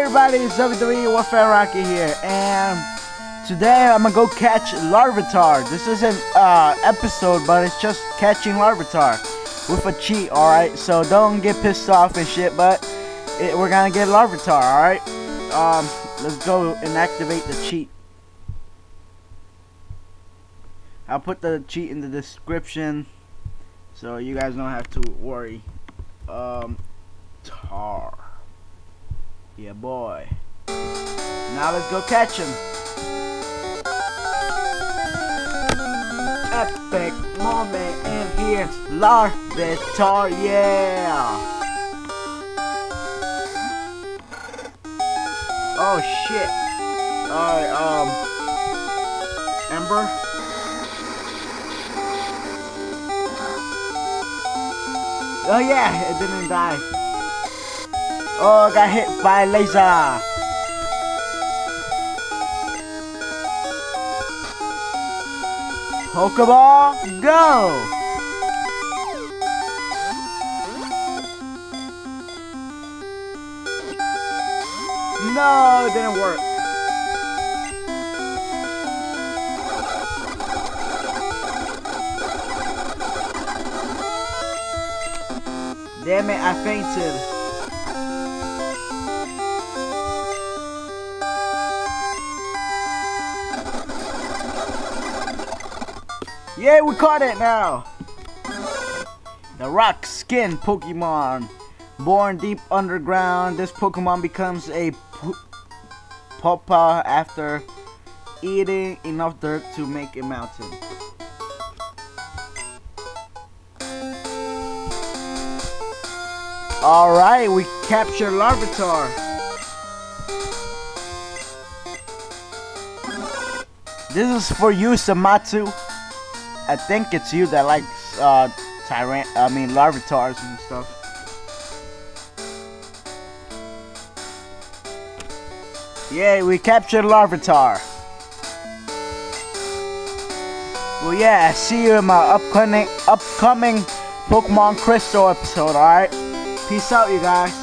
everybody, it's WWE Warfare Rocky here, and today I'm gonna go catch Larvitar. This isn't episode, but it's just catching Larvitar with a cheat, alright? So don't get pissed off and shit, but we're gonna get Larvitar, alright? Let's go and activate the cheat. I'll put the cheat in the description so you guys don't have to worry. Tar. Yeah, boy. Now let's go catch him. Epic moment, and here's Larvitar, yeah. Oh shit. Alright, Ember. Oh yeah, it didn't die. Oh, I got hit by a laser. Pokeball, go! No, it didn't work. Damn it, I fainted. Yeah, we caught it now. The rock skin Pokemon. Born deep underground, this Pokemon becomes a pupa after eating enough dirt to make a mountain. Alright, we captured Larvitar. This is for you, Samatsu. I think it's you that likes Larvitars and stuff. Yeah, we captured Larvitar. Well, yeah, see you in my upcoming Pokemon Crystal episode, alright? Peace out, you guys.